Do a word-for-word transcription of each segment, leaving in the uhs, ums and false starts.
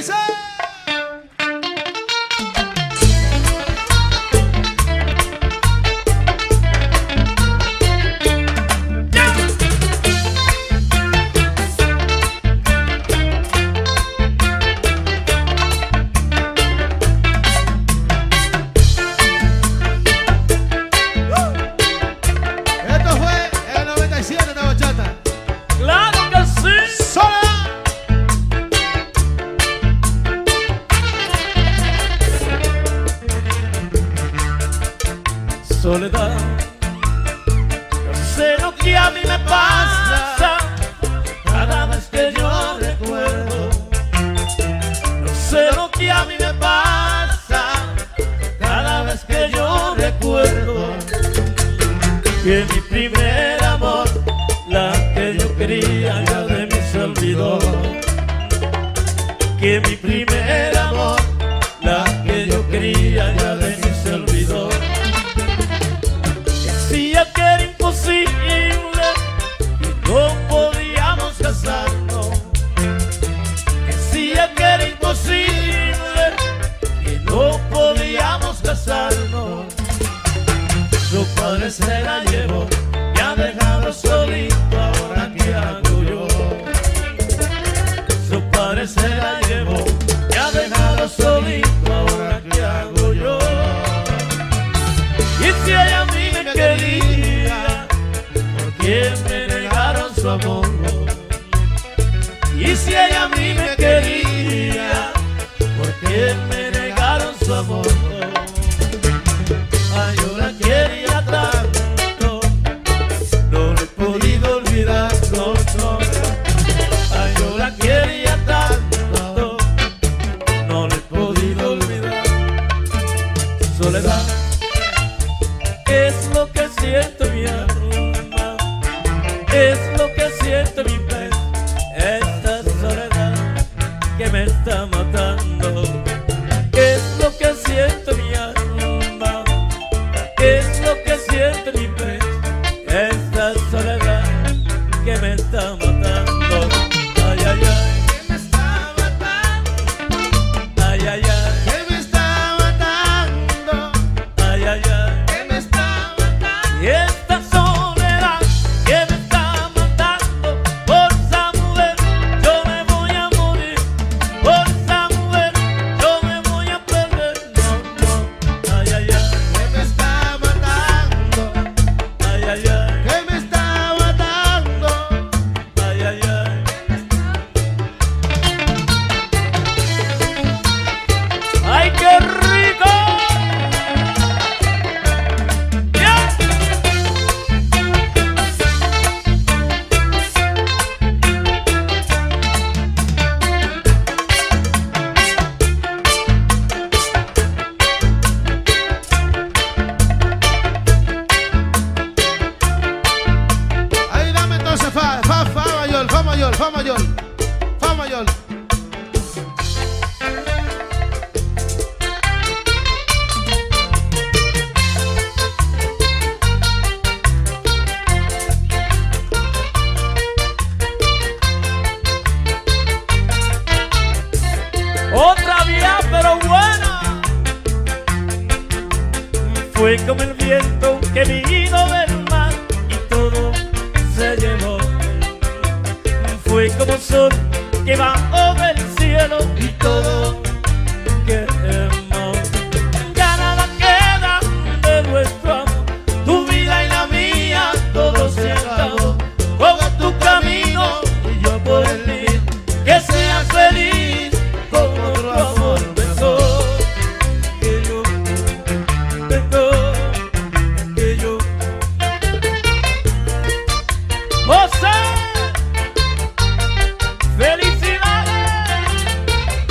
dice. Soledad, no sé lo que a mí me pasa cada vez que yo recuerdo. No sé lo que a mí me pasa cada vez que yo recuerdo que mi primer amor, la que yo quería, ya de mí se olvidó. Que mi primer amor, la que yo quería, ya de mí se olvidó. Decía que era imposible y no podíamos casarnos. Decía que era imposible y no podíamos casarnos. Su padre se la llevó y ha dejado solito, ahora qué hago yo. Su padre se la llevó y ha dejado solito, ahora qué hago yo. Y si ella a mí me quería, ¿por qué me negaron su amor? Y si ella a mí me quería, ¿por qué me negaron su amor? Ay, yo la quería tanto, no le he podido olvidar, no, no. Ay, yo la quería tanto, no le he podido olvidar. Soledad, es lo que siento mi alma, es lo que siento mi pecho, esta soledad que me está matando. Es lo que siento mi alma, es lo que siento mi pecho, esta soledad que me está matando. Ay, ay, ay, que me está matando. Ay, ay, ay, que me está matando. Ay, ay, ay. Y esta soledad que me está matando, por esa mujer yo me voy a morir, por esa mujer yo me voy a perder, no, no. Ay, ay, ay, que me está matando. Ay, ay, ay, que me está matando. Ay, ay, ay. ¡Ay, qué rico! Fa, fa, fa mayor, fa mayor, fa mayor, fa mayor. Otra vía pero buena. Fue como el viento que vino del mar y todo se llevó. Fue como sol que bajó del cielo y todo quemó. Ya nada queda de nuestro amor, tu vida y la mía, todo se acabó. Coge tu camino y yo por el mío, que seas feliz con otro amor mejor. Que yo tengo, que yo José, felicidades.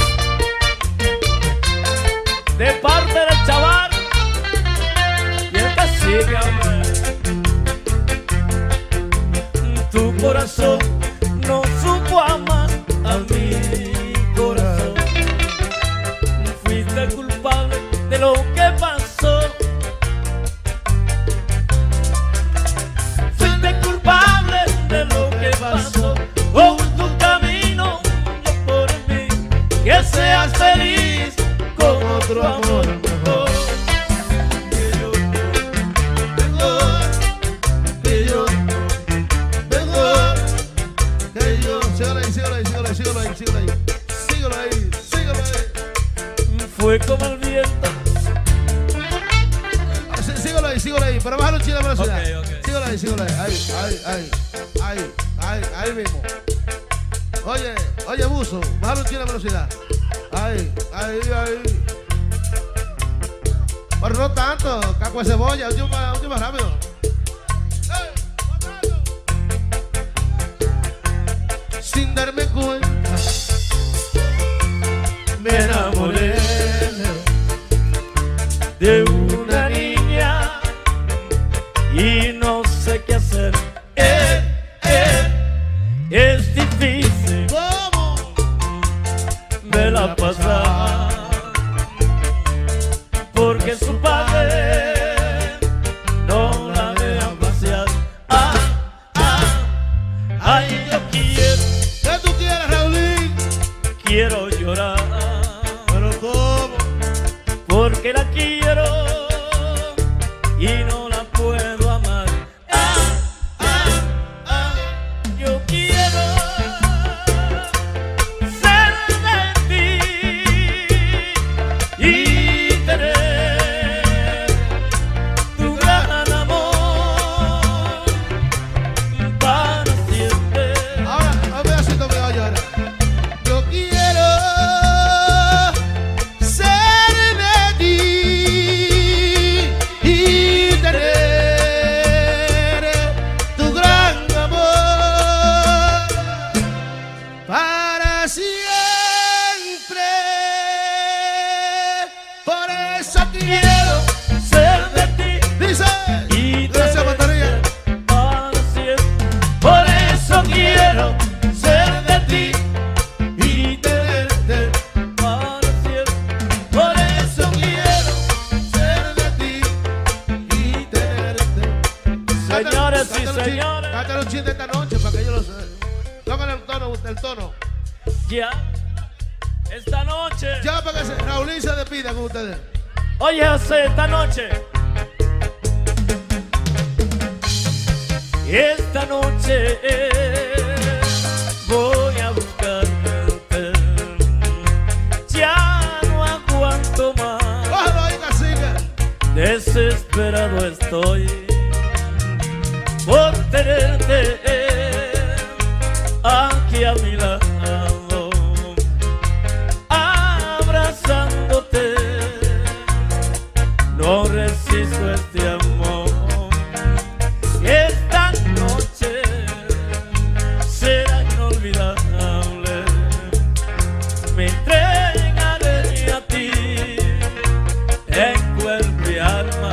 que seas feliz con otro amor mejor. Que yo Mejor, que yo, mejor, que yo. Síguelo ahí, síguelo ahí, síguelo ahí, síguelo ahí, síguelo ahí. Síguelo ahí, síguelo ahí. fue como el viento. Sí, síguelo ahí, síguelo ahí. Pero bájalo un chile de velocidad. Ok, ok. Síguelo ahí, síguelo ahí. Ahí, ahí, ahí, ahí, ahí, ahí mismo. Oye, oye, buzo, bájalo un chile de velocidad. Ahí, ahí, ahí. Pero no tanto, caco de cebolla, un chile más, un chile más rápido. Sin darme cuenta, Me enamoré de una niña y no sé qué hacer. Eh, eh, es difícil ¿cómo? me la pasar porque su padre no la deja pasear. Ah, ah, ay, yo quiero, ¿Qué tú quieres, Raulín? quiero llorar Pero ¿cómo? porque la quiero y no la puedo amar. Ah, ah, ah, yo quiero ser de ti y tener tu gran amor para siempre. Ahora, a ver si tú me oyes ahora. Yo quiero ser de ti y tener tu gran amor para siempre. Por eso quiero, Ser de ti dice, y gracias, batería. para siempre. Por eso quiero ser de ti y tenerte para siempre. Por eso quiero Ser de ti y tenerte. Señores y Cántale un chin- señores. cántale un chin de esta noche para que yo lo sé. Tócale el tono, el tono. ya esta noche. Ya para que se, Raulín se despida con ustedes. Oye, José, esta noche. Esta noche voy a buscarte. Ya no aguanto más. Cógelo ahí, cacique. Desesperado estoy por tenerte aquí a mi lado, abrazándote. No resisto este amor. Esta noche será inolvidable. Me entregaré a ti en cuerpo y alma.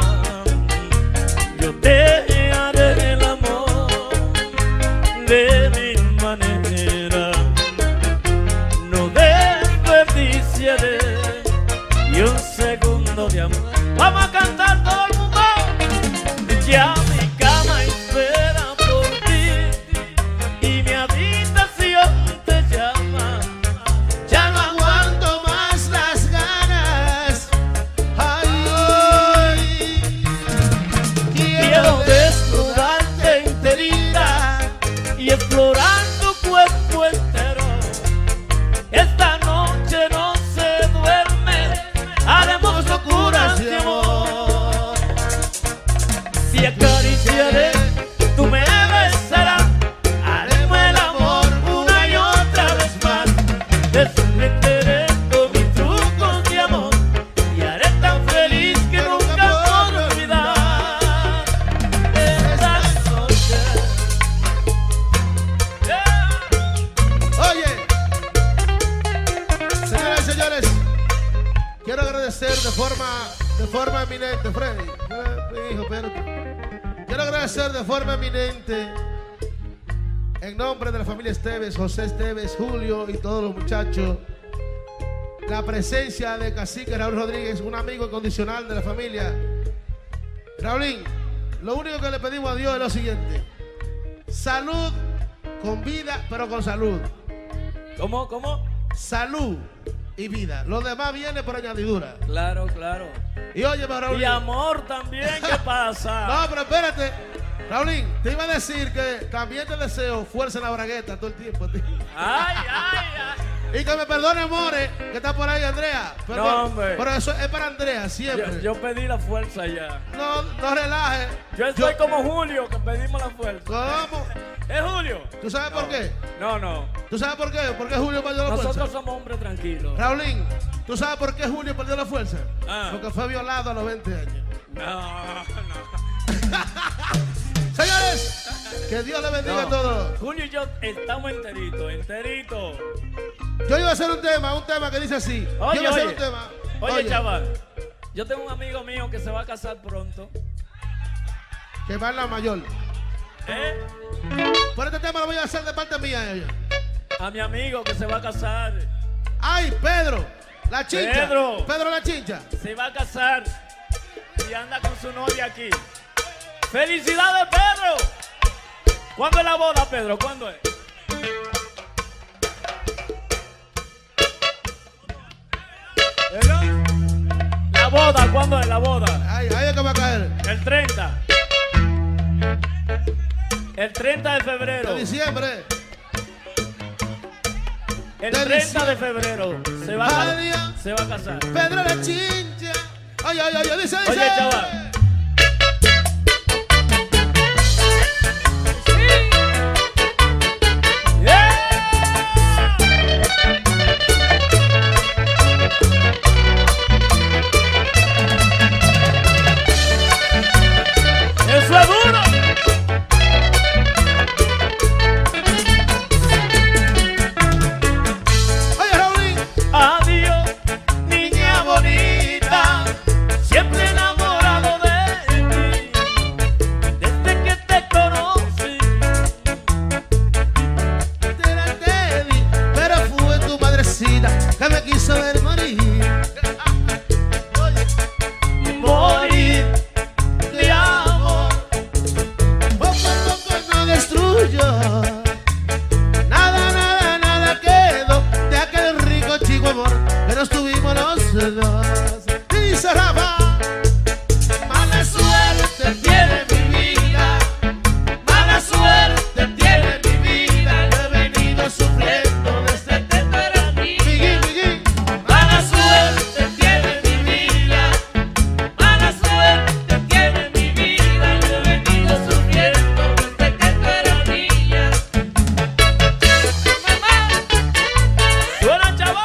Yo te haré el amor de mil maneras. No desperdiciaré ni un segundo de amor. Vamos a cantar todo el mundo. Ya mi cama espera por ti y mi habitación te llama. Ya no aguanto más las ganas. Ay, Quiero desnudarte enterita y explorar tu cuerpo entero. Esta noche no se duerme, haremos locuras de amor. Si acariciaré, tú me besarás, haremos el amor una y otra vez más. Te sorprenderé con mis trucos de amor y haré tan feliz que nunca podré olvidar esta noche. Yeah. oye, señoras y señores, quiero agradecer de forma, de forma eminente, Freddy. Eh, hijo, espérate. Quiero agradecer de forma eminente, en nombre de la familia Esteves, José Esteves, Julio y todos los muchachos, la presencia de Cacique Raúl Rodríguez, un amigo incondicional de la familia. Raulín, lo único que le pedimos a Dios es lo siguiente: salud con vida, pero con salud. ¿Cómo? ¿Cómo? salud y vida. Lo demás viene por añadidura. Claro, claro. Y oye, Raúl. Y amor también, ¿qué pasa? No, pero espérate. Raulín, te iba a decir que también te deseo fuerza en la bragueta todo el tiempo. Tío. Ay, ay, ay. Y que me perdone, More, que está por ahí, Andrea. Pero, No, hombre. pero eso es para Andrea, siempre. Yo, yo pedí la fuerza ya. No, no relaje. Yo estoy como Julio, que pedimos la fuerza. ¿Cómo? ¿Es Julio? ¿Tú sabes No. por qué? No, no. ¿Tú sabes por qué? ¿Por qué Julio perdió la Nosotros fuerza? somos hombres tranquilos. Raulín, ¿tú sabes por qué Julio perdió la fuerza? Ah. Porque fue violado a los veinte años. No, no. Señores, que Dios le bendiga No. a todos. Julio y yo estamos enteritos, enteritos. Yo iba a hacer un tema, un tema que dice así. Oye, yo iba a hacer oye. un tema. Oye, chaval, yo tengo un amigo mío que se va a casar pronto. Que va en la mayor. ¿Eh? Por este tema lo voy a hacer de parte mía. Ella. A mi amigo que se va a casar. Ay, Pedro, la chincha. Pedro. Pedro la chincha. Se va a casar y anda con su novia aquí. ¡Felicidades, Pedro! ¿Cuándo es la boda, Pedro? ¿Cuándo es? ¿Verdad? La boda, ¿cuándo es la boda? Ay, ahí es que va a caer. El treinta. El treinta de febrero. De diciembre. El de treinta de diciembre. febrero se va, a, Adiós. se va a casar. Pedro la chincha. Ay, ay, ay, dice, dice. Oye, chaval. ¡Eso es duro! Oye, Raulín. Adiós, niña bonita, siempre enamorado de ti, desde que te conocí. Te la te di, pero fue tu madrecita que me quiso ver morir. Morir de amor. Poco a poco no destruyó. Nada, nada, nada quedó de aquel rico chico amor que nos tuvimos los dos. Dice Rafa. Mala suerte tiene mi vida. Mala suerte tiene mi vida. Yo he venido sufriendo desde que tú eras niña. Miguel, Miguel. Mala suerte tiene mi vida, mala suerte tiene mi vida. Yo he venido sufriendo desde que tú eras niña. Mamá, suena, chaval.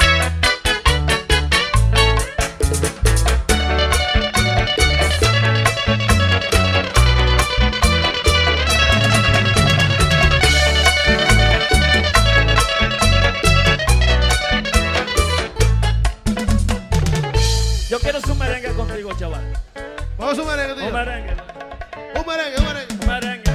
Yo quiero su merengue contigo, chaval. Vamos a un merengue, tío. Un merengue, Un merengue, un merengue. un merengue.